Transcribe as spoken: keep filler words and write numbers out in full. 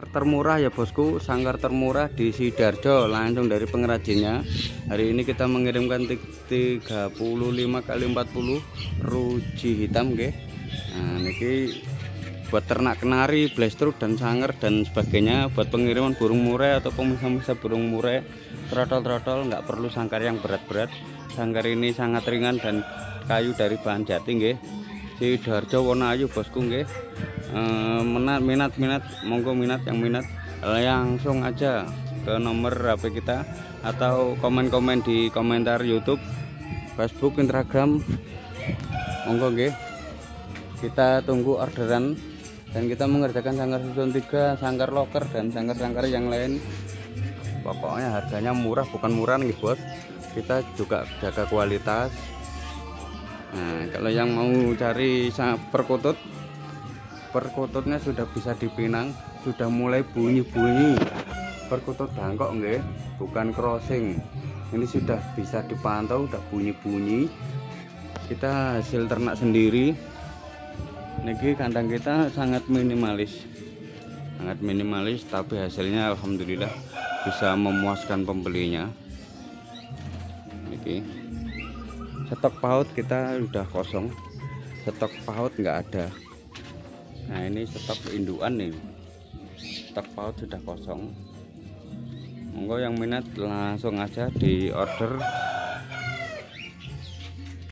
Termurah ya bosku, sangkar termurah di Sidoarjo, langsung dari pengrajinnya. Hari ini kita mengirimkan tiga puluh lima kali empat puluh ruji hitam nggih. Nah niki buat ternak kenari, blestruk dan sanger dan sebagainya, buat pengiriman burung murai atau pemisah-misah burung murai, trotol-trotol, nggak perlu sangkar yang berat-berat. Sangkar ini sangat ringan dan kayu dari bahan jati nggih. Sidoarjo Wonoayu bosku nggih. Eh, minat minat minat monggo minat yang minat langsung aja ke nomor H P kita atau komen-komen di komentar YouTube, Facebook, Instagram. Monggo nggih. Kita tunggu orderan dan kita mengerjakan sangkar susun tiga, sangkar loker dan sangkar-sangkar yang lain. Pokoknya harganya murah, bukan murah nih bos. Kita juga jaga kualitas. Nah, kalau yang mau cari perkutut, perkututnya sudah bisa dipinang, sudah mulai bunyi-bunyi. Perkutut Bangkok nggih, bukan crossing. Ini sudah bisa dipantau, sudah bunyi-bunyi. Kita hasil ternak sendiri. Niki kandang kita sangat minimalis, sangat minimalis, tapi hasilnya alhamdulillah bisa memuaskan pembelinya. Niki stok paut kita udah kosong, stok paut nggak ada. Nah ini stok indukan nih, stok paut sudah kosong. Monggo yang minat langsung aja di order